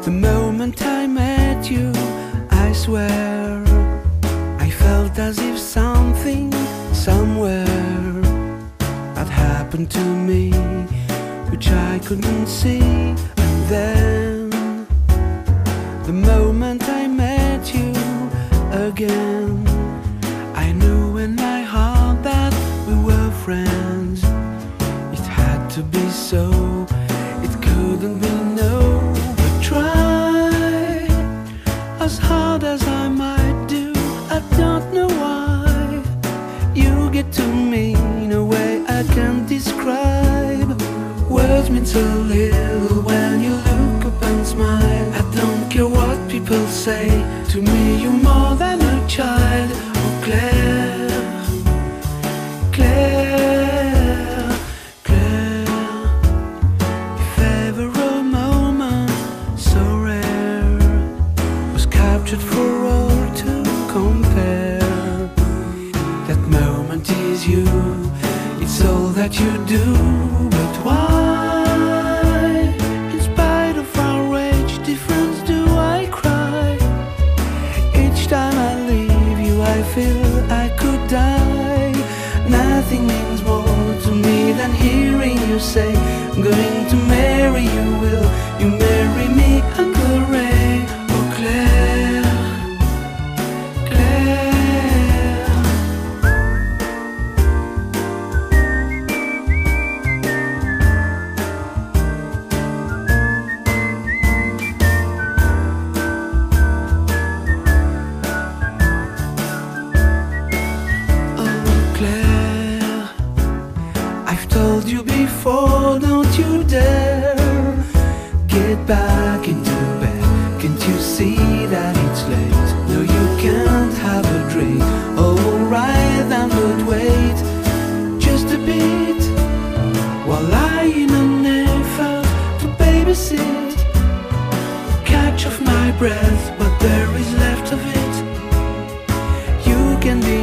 The moment I met you, I swear I felt as if something somewhere had happened to me, which I couldn't see. And then the moment I met you again, I knew in my heart that we were friends. It had to be so, it couldn't be no. But try as hard as I might do, I don't know why you get to me in a way I can't describe. Words mean so little when you look up and smile. I don't care what people say, to me you're more than a child. Oh Claire, Claire, Claire, if ever a moment so rare was captured for all to compare, that moment is you, it's all that you do. But why, in spite of our age difference, do I cry? Each time I leave you I feel I could die. Nothing means more to me than hearing you say, I'm going to marry you, will you marry me, Uncle Ray? Oh Claire, Claire. I've told you before, don't you dare get back into bed. Can't you see that it's late? No, you can't have a drink. Alright then, but wait just a bit while I in an effort to babysit, catch off my breath what there is left of it. You can be